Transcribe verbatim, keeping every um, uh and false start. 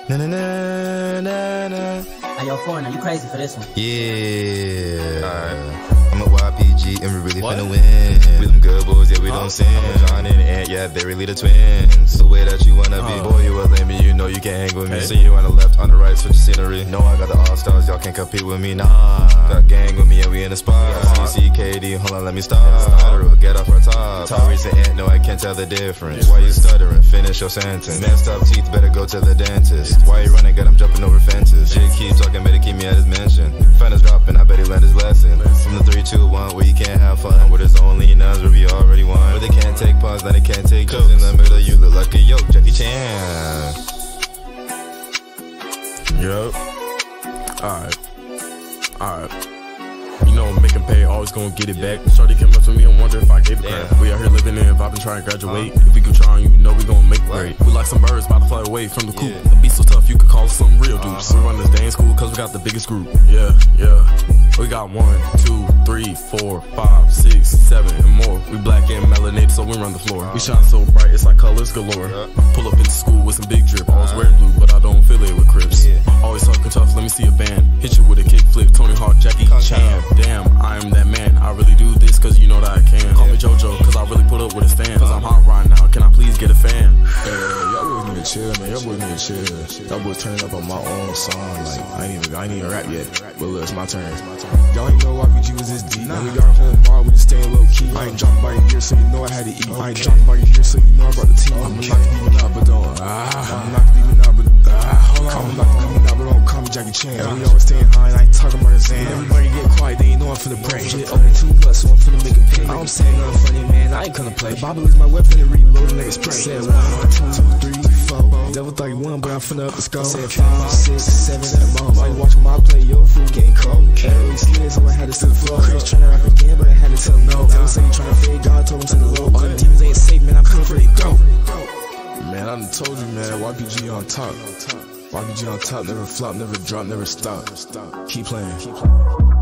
Na na na na na. Hey, yo, foreigner, you crazy for this one? Yeah. Alright. I'm a Y P G and we really What? finna win. We them good boys, yeah, we don't sin. John and Ant, yeah, they really the twins. The way that you wanna be, boy, you a lame, you know you can't hang with me. Hey. See you on the left, on the right, switch the scenery. Know I got the all-stars, y'all can't compete with me, nah. Got gang with me and we in the spot. C C K D, hold on, let me stop. Stutter, get off our top. Tyrese and Ant, no, I can't tell the difference. Why you stuttering? Finish your sentence. Messed up teeth, better go to the dentist. Why you running? Got him jumping over fences. Jay keep talking, better keep me at his mention. Finals dropping, I bet he learned his lesson. From the three, two, one, where you can't have fun. Where there's only nuns, where we already won. Where they can't take pause, now they can't take jokes. In the middle, you look like a yoke, Jackie Chan. Yup. Alright. Alright. You know, making pay, always gonna get it back. Shorty came up to me and wonder if I gave a crap. We out here living in vibing, trying to graduate. If we could try, you know we gonna make great. We like some birds about to fly away from the coop. Yeah. The beat so tough, you could call us some real dudes. We run this day in school cause we got the biggest group. Yeah, yeah. We got one, two, three, four, five, six, seven, and more. We black and melanated, so we run the floor. We shine so bright, it's like colors galore. Pull up into school with some big drip. Always wear blue, but I don't affiliate with Crips. Always talking tough, let me see a band. Hit you with a kick flip, Tony Hawk, Jackie Chan. Damn, I am that man. I really do this cause you know that I can. Call me JoJo cause I really put up with a stand. Cause I'm hot right now, can I please get a fan? Hey, y'all boys need to chill, man. Y'all boys need to chill. Y'all boys turning up on my own song. Like, I ain't even, I ain't even rap yet. But look, it's my turn. Y'all ain't know Y P G was this deep. Now we got home bar, we just staying low key. I ain't dropping by your ear, so you know I had to eat. I ain't dropping by your ear, so you know I brought the team. I'm not even out, but don't. Ah, I'm not even out, but ah, hold on. I'm not even out, but don't call me Jackie Chan. We always staying high, and I ain't talking about his hand. Everybody get quiet, they ain't know I'm finna pray. Shit open too much, so I'm finna make a pay. I don't say nothing funny, man. I ain't gonna play. The Bible is my weapon, and reload the nigga spray. Said one, two, three, four. Devil thought he won, but I'm finna up the score. Said five, six, seven, and more. Why you watching my play? Your food getting cold. Carry slid, so I had to to the floor. Chris tryna rap again, but I had to tell him no. Devil said he tryna fade, God told him to the low. All them demons ain't safe, man. I'm coming for they go. Man, I done told you, man. Y P G on top. Y P G on top, never flop, never drop, never stop. Keep playing. Keep playing.